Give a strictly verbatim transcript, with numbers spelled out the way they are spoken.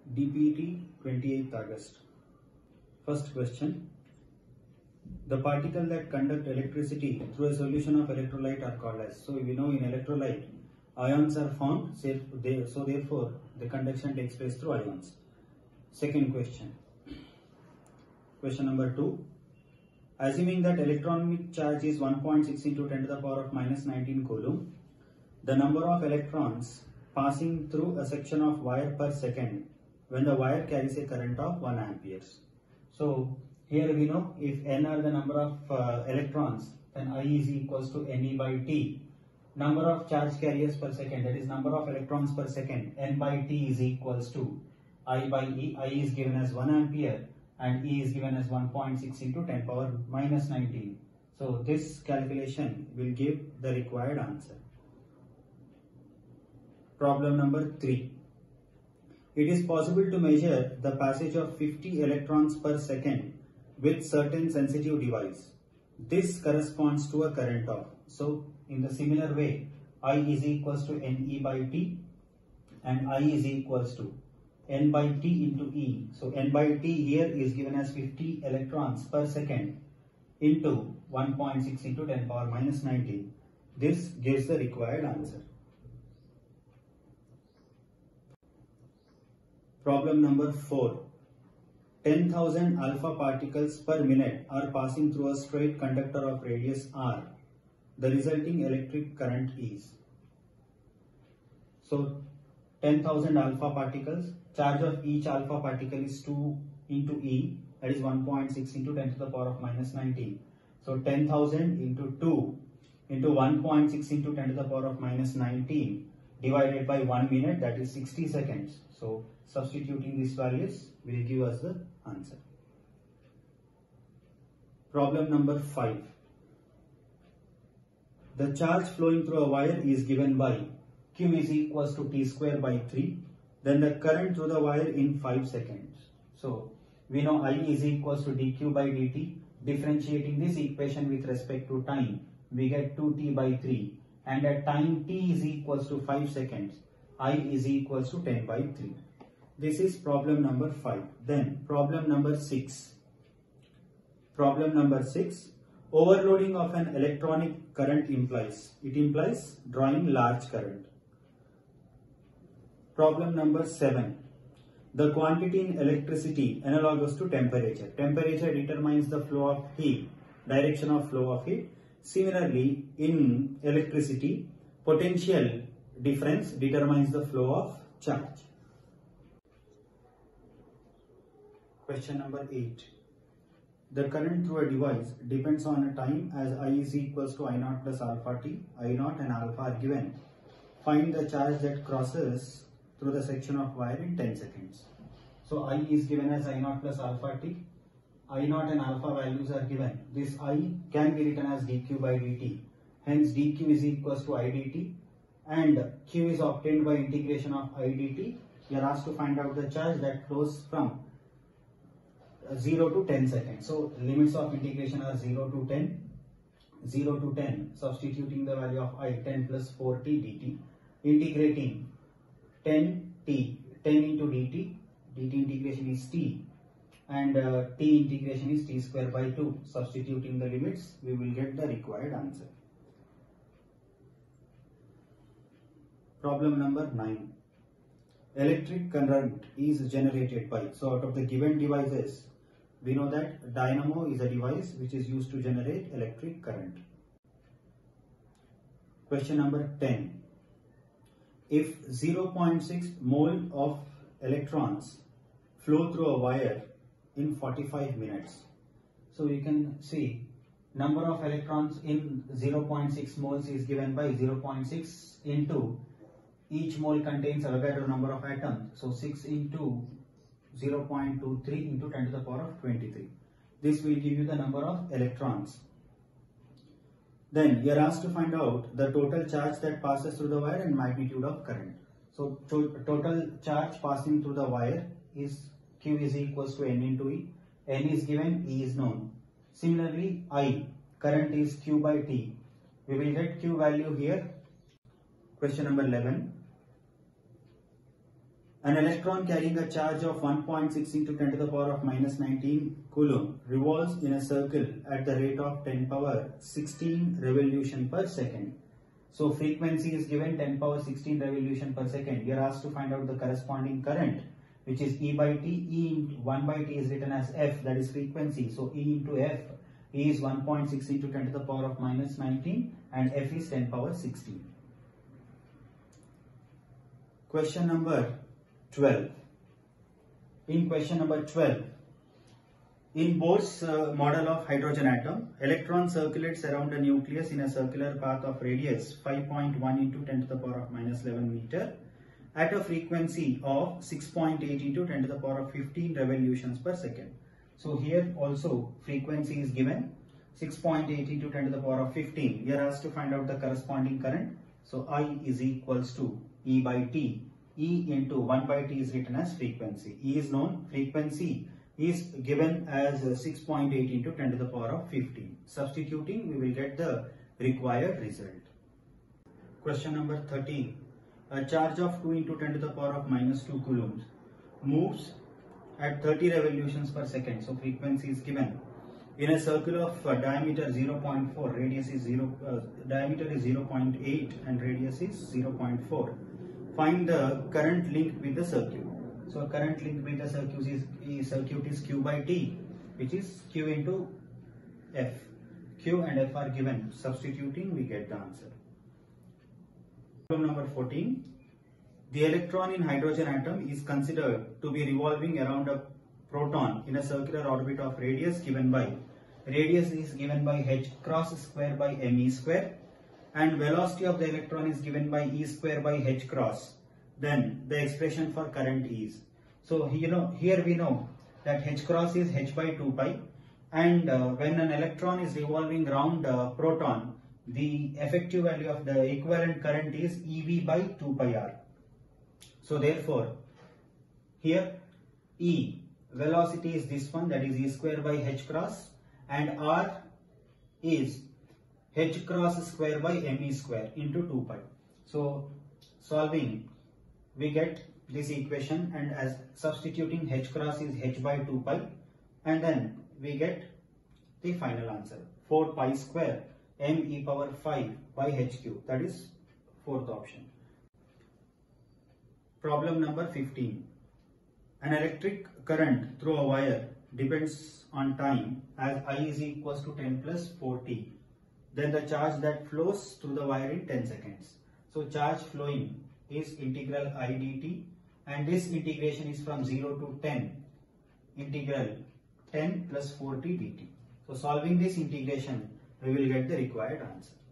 D P T, twenty-eighth August. First question. The particle that conduct electricity through a solution of electrolyte are called as. So we know in electrolyte, ions are formed, so therefore the conduction takes place through ions. Second question. Question number two. Assuming that electronic charge is one point six into ten to the power of minus nineteen coulomb, the number of electrons passing through a section of wire per second when the wire carries a current of one amperes. So here we know if n are the number of uh, electrons, then I is equals to Ne by T. Number of charge carriers per second, that is number of electrons per second, N by T is equals to I by E. I is given as one ampere and E is given as one point six into ten power minus nineteen. So this calculation will give the required answer. Problem number three. It is possible to measure the passage of fifty electrons per second with certain sensitive device. This corresponds to a current of. So in the similar way, I is equals to Ne by T and I is equals to N by T into E. So N by T here is given as fifty electrons per second into one point six into ten power minus nineteen. This gives the required answer. Problem number four. ten thousand alpha particles per minute are passing through a straight conductor of radius R. The resulting electric current is. So ten thousand alpha particles, charge of each alpha particle is two into E, that is one point six into ten to the power of minus nineteen. So ten thousand into two into one point six into ten to the power of minus nineteen divided by one minute, that is sixty seconds. So substituting these values will give us the answer. Problem number five. The charge flowing through a wire is given by Q is equals to T square by three. Then the current through the wire in five seconds. So we know I is equals to dq by dt. Differentiating this equation with respect to time, we get two T by three. And at time T is equals to five seconds, I is equals to ten by three. This is problem number five. Then problem number six. Problem number six. Overloading of an electronic current implies. It implies drawing large current. Problem number seven. The quantity in electricity analogous to temperature. Temperature determines the flow of heat, direction of flow of heat. Similarly, in electricity, potential difference determines the flow of charge. Question number eight. The current through a device depends on a time as I is equals to I naught plus alpha t. I naught and alpha are given. Find the charge that crosses through the section of wire in ten seconds. So I is given as I naught plus alpha t. I naught and alpha values are given. This I can be written as dq by dt. Hence dq is equals to I dt and q is obtained by integration of I dt. You are asked to find out the charge that flows from zero to ten seconds. So limits of integration are zero to ten. zero to ten, substituting the value of I, ten plus four t dt. Integrating ten t, ten into dt. Dt integration is t. And uh, t integration is t square by two. Substituting the limits, we will get the required answer. Problem number nine. Electric current is generated by. So out of the given devices, we know that dynamo is a device which is used to generate electric current. Question number ten. If zero point six mole of electrons flow through a wire in forty-five minutes. So you can see number of electrons in zero point six moles is given by zero point six into each mole contains Avogadro number of atoms. So six into zero point two three into ten to the power of twenty-three. This will give you the number of electrons. Then you are asked to find out the total charge that passes through the wire and magnitude of current. So to total charge passing through the wire is Q is equals to N into E. N is given, E is known. Similarly, I, current is Q by T. We will get Q value here. Question number eleven. An electron carrying a charge of one point six into ten to the power of minus nineteen coulomb revolves in a circle at the rate of ten power sixteen revolution per second. So frequency is given ten power sixteen revolution per second. We are asked to find out the corresponding current, which is E by T. E into one by T is written as F, that is frequency. So E into F, E is one point six into ten to the power of minus nineteen and F is ten power sixteen. Question number twelve. In question number twelve, in Bohr's uh, model of hydrogen atom, electron circulates around a nucleus in a circular path of radius five point one into ten to the power of minus eleven meter at a frequency of six point eight into ten to the power of fifteen revolutions per second. So here also frequency is given six point eight into ten to the power of fifteen. We are asked to find out the corresponding current. So I is equals to E by T. E into one by T is written as frequency. E is known, frequency is given as six point eight into ten to the power of fifteen. Substituting, we will get the required result. Question number thirteen. A charge of two into ten to the power of minus two coulombs moves at thirty revolutions per second. So frequency is given in a circle of uh, diameter zero point four, radius is zero, uh, diameter is zero point eight and radius is zero point four. Find the current linked with the circuit. So current linked with the circuit is, is circuit is Q by T, which is Q into F. Q and F are given. Substituting, we get the answer. Problem number fourteen. The electron in hydrogen atom is considered to be revolving around a proton in a circular orbit of radius given by, radius is given by h cross square by me square, and velocity of the electron is given by E square by h cross. Then the expression for current is. So you know, here we know that h cross is h by two pi, and uh, when an electron is revolving around a proton, the effective value of the equivalent current is E V by two pi r. So therefore, here E, velocity is this one, that is E square by h cross, and R is h cross square by me square into two pi. So solving, we get this equation, and as substituting h cross is h by two pi, and then we get the final answer, four pi square m e power five by h cube, that is fourth option. Problem number fifteen. An electric current through a wire depends on time as I is equals to ten plus four t. Then the charge that flows through the wire in ten seconds. So charge flowing is integral I dt, and this integration is from zero to ten, integral ten plus four t dt. So solving this integration, we will get the required answer.